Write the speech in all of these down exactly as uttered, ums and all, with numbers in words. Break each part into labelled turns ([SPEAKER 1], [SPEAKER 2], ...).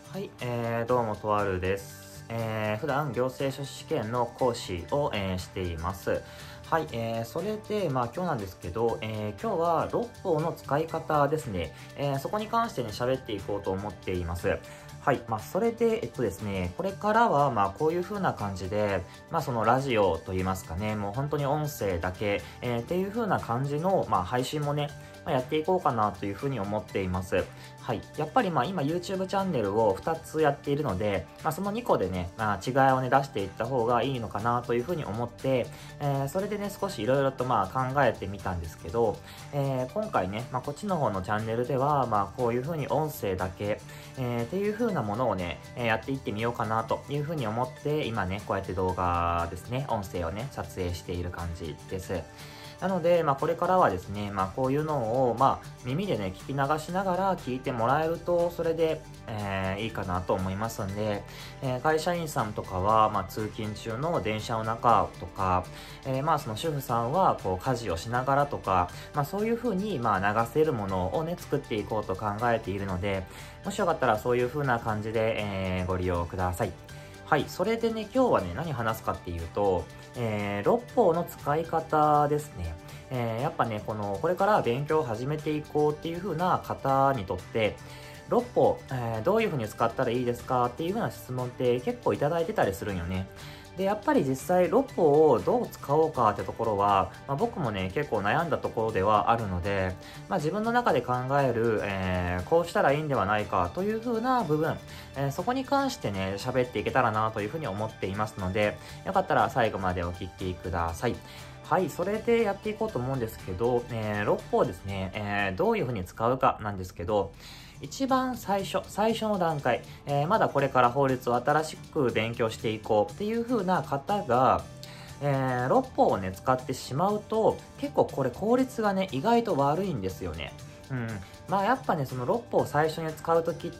[SPEAKER 1] はい、えー、どうもとあるです。えー、普段行政書士試験の講師を、えーしています。はい、えー、それで、まあ今日なんですけど、えー、今日は六法の使い方ですね、えー、そこに関してね、喋っていこうと思っています。はい、まあそれで、えっとですね、これからは、まあこういう風な感じで、まあそのラジオといいますかね、もう本当に音声だけ、えー、っていう風な感じの、まあ配信もね、まあ、やっていこうかなというふうに思っています。はい。やっぱりまあ今 YouTube チャンネルをふたつやっているので、まあそのにこでね、まあ違いをね出していった方がいいのかなというふうに思って、えー、それでね少しいろいろとまあ考えてみたんですけど、えー、今回ね、まあこっちの方のチャンネルでは、まあこういうふうに音声だけ、えー、っていうふうなものをね、えー、やっていってみようかなというふうに思って、今ね、こうやって動画ですね、音声をね、撮影している感じです。なので、まあ、これからはですね、まあ、こういうのを、まあ、耳でね、聞き流しながら聞いてもらえると、それで、えーいいかなと思いますんで、えー会社員さんとかは、まあ、通勤中の電車の中とか、えーまあ、その主婦さんは、こう、家事をしながらとか、まあ、そういう風に、まあ、流せるものをね、作っていこうと考えているので、もしよかったらそういう風な感じで、えーご利用ください。はい、それでね、今日はね、何話すかっていうと、えー、六法の使い方ですね。えー、やっぱね、この、これから勉強を始めていこうっていう風な方にとって、六法、えー、どういう風に使ったらいいですかっていう風な質問って結構いただいてたりするんよね。で、やっぱり実際六法をどう使おうかってところは、まあ、僕もね、結構悩んだところではあるので、まあ、自分の中で考える、えー、こうしたらいいんではないかという風な部分、えーそこに関してね、喋っていけたらなという風に思っていますので、よかったら最後までお聞きください。はい、それでやっていこうと思うんですけど、えー、六法ですね、えーどういう風に使うかなんですけど、一番最初、最初の段階、えーまだこれから法律を新しく勉強していこうっていう風な方が、えー、六法をね、使ってしまうと、結構これ効率がね、意外と悪いんですよね。うん。まあやっぱね、その六法を最初に使うときって、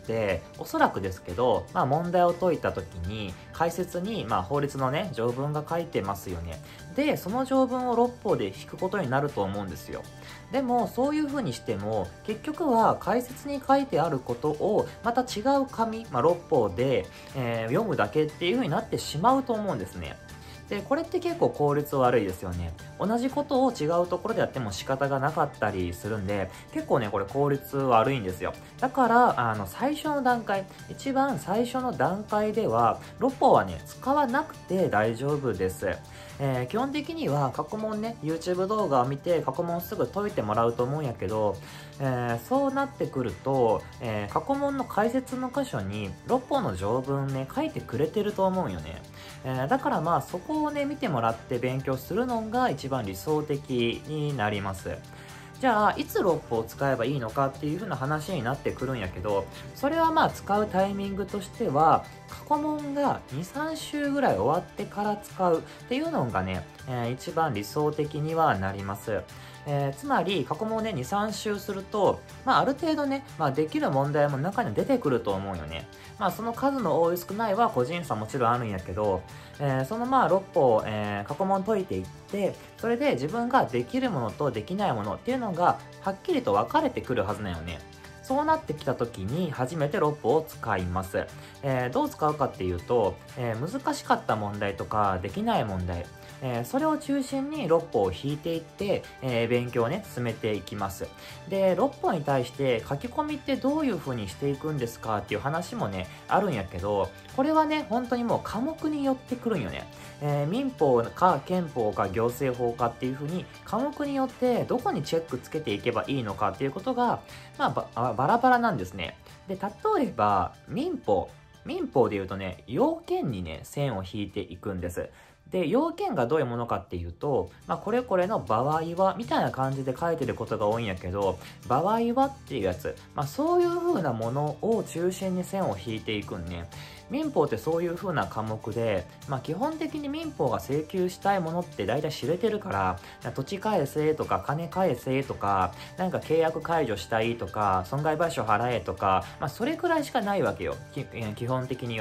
[SPEAKER 1] おそらくですけど、まあ問題を解いたときに、解説に、まあ法律のね、条文が書いてますよね。で、その条文を六法で引くことになると思うんですよ。でも、そういう風にしても、結局は解説に書いてあることを、また違う紙、まあ六法で、えー読むだけっていう風になってしまうと思うんですね。で、これって結構効率悪いですよね。同じことを違うところでやっても仕方がなかったりするんで、結構ね、これ効率悪いんですよ。だから、あの、最初の段階、一番最初の段階では、六法はね、使わなくて大丈夫です。えー基本的には過去問ね、YouTube 動画を見て過去問すぐ解いてもらうと思うんやけど、えーそうなってくると、えー過去問の解説の箇所に六法の条文ね、書いてくれてると思うんよね。えーだからまあそこをね、見てもらって勉強するのが一番理想的になります。じゃあ、いつ六法を使えばいいのかっていう風な話になってくるんやけど、それはまあ使うタイミングとしては、過去問がに、さん週ぐらい終わってから使うっていうのがね、えー一番理想的にはなります。えーつまり、過去問をね、に、さん週すると、まあある程度ね、まあできる問題も中に出てくると思うよね。まあその数の多い少ないは個人差もちろんあるんやけど、えーそのまあろっぽ、えー過去問解いていって、それで自分ができるものとできないものっていうのがはっきりと分かれてくるはずなよね。そうなってきた時に初めて六法を使います。えーどう使うかっていうと、えー難しかった問題とかできない問題、えーそれを中心に六法を引いていって、えー勉強をね、進めていきます。で、六法に対して書き込みってどういう風にしていくんですかっていう話もね、あるんやけど、これはね、本当にもう科目によってくるんよね。えー民法か憲法か行政法かっていう風に科目によってどこにチェックつけていけばいいのかっていうことが、まあ、ばあバラバラなんですね。で、例えば民法。民法で言うとね、要件にね、線を引いていくんです。で、要件がどういうものかっていうと、まあ、これこれの場合は、みたいな感じで書いてることが多いんやけど、場合はっていうやつ、まあ、そういう風なものを中心に線を引いていくんね。民法ってそういう風な科目で、まあ、基本的に民法が請求したいものって大体知れてるから、土地返せとか金返せとか、なんか契約解除したいとか、損害賠償払えとか、まあ、それくらいしかないわけよ。き基本的には。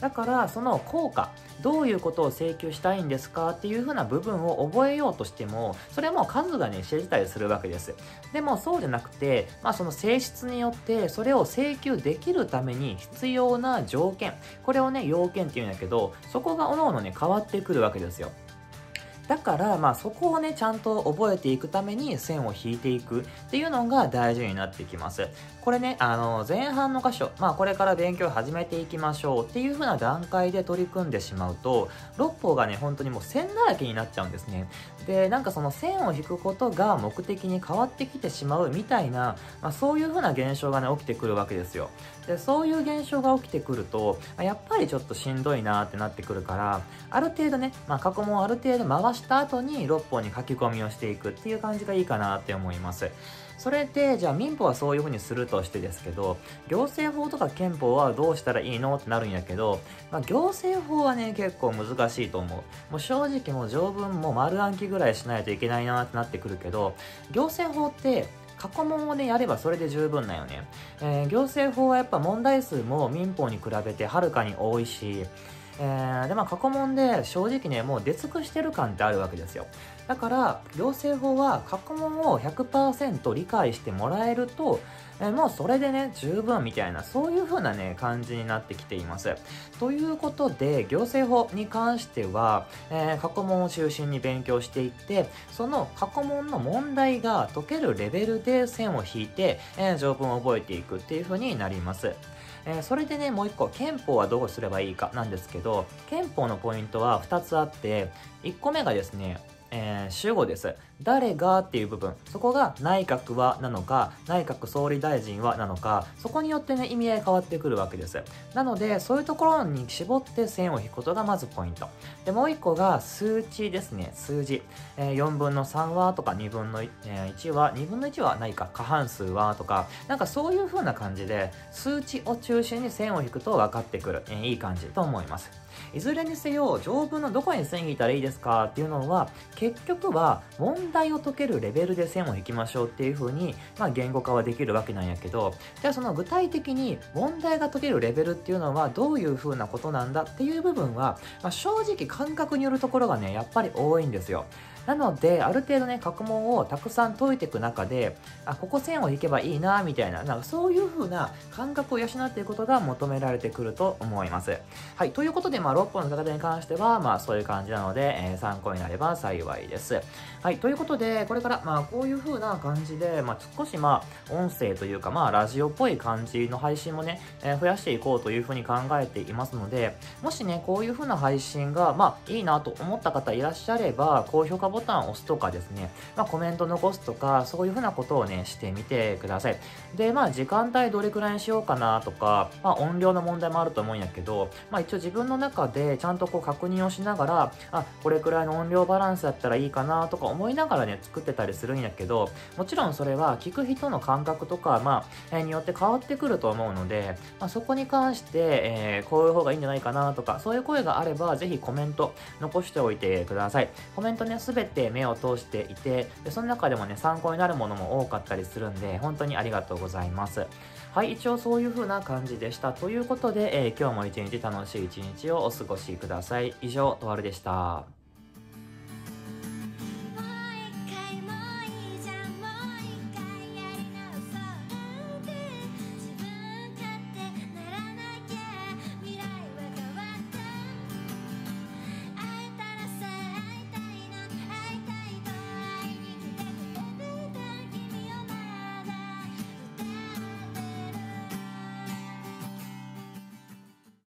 [SPEAKER 1] だからその効果、どういうことを請求したいんですかっていう風な部分を覚えようとしても、それも数がね、知れてたりするわけです。でもそうじゃなくて、まあその性質によってそれを請求できるために必要な条件、これをね、要件っていうんだけど、そこが各々ね、変わってくるわけですよ。だから、まあそこをね、ちゃんと覚えていくために線を引いていくっていうのが大事になってきます。これね、あの、前半の箇所、まあこれから勉強を始めていきましょうっていう風な段階で取り組んでしまうと、六法がね、本当にもう線だらけになっちゃうんですね。で、なんかその線を引くことが目的に変わってきてしまうみたいな、まあそういう風な現象がね、起きてくるわけですよ。で、そういう現象が起きてくると、やっぱりちょっとしんどいなってなってくるから、ある程度ね、まあ過去問をある程度回した後に六法に書き込みをしていくっていう感じがいいかなって思います。それで、じゃあ民法はそういう風にするとしてですけど、行政法とか憲法はどうしたらいいのってなるんやけど、まあ、行政法はね、結構難しいと思う。もう正直もう条文も丸暗記ぐらいしないといけないなってなってくるけど、行政法って、過去問をね、やればそれで十分なんよね。えー、行政法はやっぱ問題数も民法に比べてはるかに多いし、えー、でまあ過去問で正直ね、もう出尽くしてる感ってあるわけですよ。だから行政法は過去問を ひゃくパーセント 理解してもらえると、えー、もうそれでね十分みたいな、そういう風なね感じになってきています。ということで行政法に関しては、えー、過去問を中心に勉強していって、その過去問の問題が解けるレベルで線を引いて、えー、条文を覚えていくっていう風になります。えー、それでね、もう一個、憲法はどうすればいいかなんですけど、憲法のポイントはふたつあって、いっこめがですね、えー、主語です。誰がっていう部分。そこが内閣はなのか、内閣総理大臣はなのか、そこによってね、意味合い変わってくるわけです。なので、そういうところに絞って線を引くことがまずポイント。で、もう一個が数値ですね。数字。えー、よんぶんのさんはとかにぶんのいちは、にぶんのいちはないか、過半数はとか、なんかそういう風な感じで、数値を中心に線を引くと分かってくる。えー、いい感じと思います。いずれにせよ、条文のどこに線引いたらいいですかっていうのは、結局は問題を解けるレベルで線を引きましょうっていう風に、まあ言語化はできるわけなんやけど、じゃあその具体的に問題が解けるレベルっていうのはどういう風なことなんだっていう部分は、まあ、正直感覚によるところがね、やっぱり多いんですよ。なので、ある程度ね、過去問をたくさん解いていく中で、あ、ここ線を引けばいいな、みたいな、なんかそういう風な感覚を養っていくことが求められてくると思います。はい、ということで、まあ、ろっぽんの書き方に関しては、まあ、そういう感じなので、えー、参考になれば幸いです。はい、ということで、これから、まあ、こういう風な感じで、まあ、少し、まあ、音声というか、まあ、ラジオっぽい感じの配信もね、えー、増やしていこうという風に考えていますので、もしね、こういう風な配信が、まあ、いいなと思った方いらっしゃれば、高評価ボタンを押すとかですね、まあ、コメント残すとか、そういう風なことをね、してみてください。で、まあ、時間帯どれくらいにしようかなとか、まあ、音量の問題もあると思うんやけど、まあ、一応自分の中でちゃんとこう確認をしながら、あ、これくらいの音量バランスだったらいいかなとか思いながらね、作ってたりするんやけど、もちろんそれは聞く人の感覚とか、まあ、えー、によって変わってくると思うので、まあ、そこに関して、えー、こういう方がいいんじゃないかなとか、そういう声があれば、ぜひコメント残しておいてください。コメントね、すべて目を通していて、でその中でもね、参考になるものも多かったりするんで、本当にありがとうございます。はい、一応そういう風な感じでした。ということで、えー、今日も一日楽しい一日をお過ごしください。以上、とわるでした。